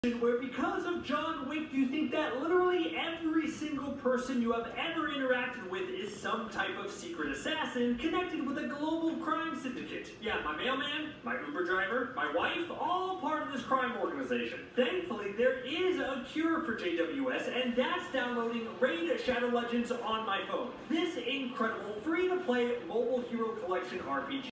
Where because of John Wick, you think that literally every single person you have ever interacted with is some type of secret assassin connected with a global crime syndicate. Yeah, my mailman, my Uber driver, my wife, all part of this crime organization. Thankfully, there is a cure for JWS, and that's downloading Raid Shadow Legends on my phone. This incredible free-to-play mobile hero collection RPG